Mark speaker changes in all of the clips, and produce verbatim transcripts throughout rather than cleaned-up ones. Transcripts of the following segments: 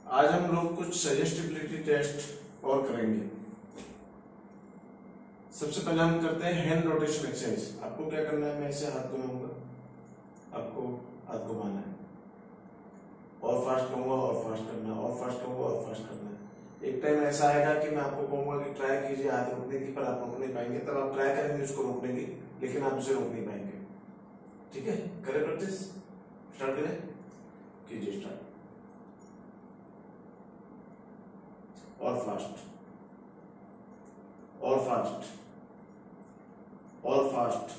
Speaker 1: आज हम लोग कुछ सजेस्टिबिलिटी टेस्ट और करेंगे। सबसे पहले हम करते हैं हैंड रोटेशन एक्सरसाइज। आपको क्या करना है, मैं ऐसे हाथ घुमाऊंगा, आपको हाथ घुमाना है, और फास्ट कहूंगा और फास्ट करना है, और फास्ट कहूंगा और फास्ट करना है। एक टाइम ऐसा आएगा कि मैं आपको कहूंगा कि ट्राई कीजिए हाथ रोकने की, पर आप रोक नहीं पाएंगे। तब आप ट्राई करेंगे उसको रोकने की, लेकिन आप उसे रोक नहीं पाएंगे। ठीक है, करें प्रैक्टिस, स्टार्ट करें, कीजिए स्टार्ट। और फास्ट, और फास्ट, और फास्ट।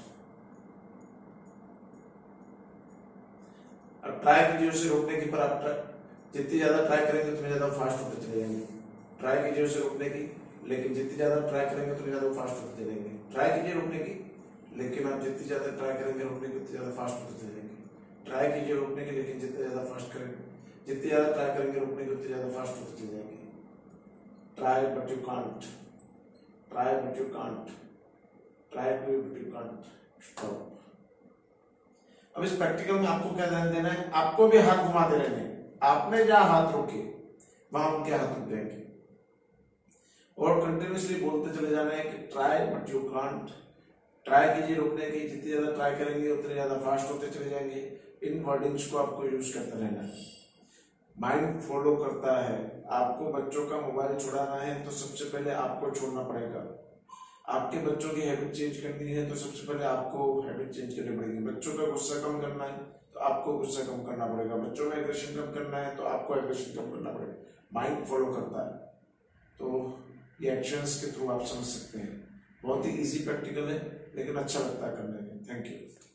Speaker 1: अब ट्राई कीजिए उसे रोकने की, पर आप जितनी ज्यादा ट्राई करेंगे उतने ज्यादा फास्ट होते चले जाएंगे। ट्राई कीजिए उसे रोकने की, लेकिन जितनी ज्यादा ट्राई करेंगे उतने ज्यादा फास्ट होते चले जाएंगे। ट्राई कीजिए रोकने की, लेकिन आप जितनी ज्यादा ट्राई करेंगे रोकने की उतनी ज्यादा फास्ट होते चले जाएंगे। ट्राई कीजिए रोकने की, लेकिन जितने ज्यादा फास्ट करेंगे, जितनी ज्यादा ट्राई करेंगे रोकने की उतनी ज्यादा फास्ट होते चले जाएंगे। Try but you can't, try but you can't, try to but you can't, stop. अब इस प्रैक्टिकल में आपको क्या ध्यान देना है, आपको भी हाथ घुमाते रहने हैं। आपने जहां हाथ रोके वहां उनके हाथ रुक जाएंगे, और कंटिन्यूसली बोलते चले जाना है कि try but you can't. Try कीजिए रोकने की, जितनी ज्यादा ट्राई करेंगे उतने ज्यादा फास्ट होते चले जाएंगे। इन वर्डिंग्स को आपको यूज करते रहना है। माइंड फॉलो करता है। आपको बच्चों का मोबाइल छुड़ाना है तो सबसे पहले आपको छोड़ना पड़ेगा। आपके बच्चों की हैबिट चेंज करनी है तो सबसे पहले आपको हैबिट चेंज करनी पड़ेगी। बच्चों का गुस्सा कम करना है तो आपको गुस्सा कम करना पड़ेगा। बच्चों में एग्रेशन कम करना है तो आपको एग्रेशन कम करना पड़ेगा। माइंड फॉलो करता है, तो ये एक्शंस के थ्रू आप समझ सकते हैं। बहुत ही इजी प्रैक्टिकल है, लेकिन अच्छा लगता है करने में। Thank you.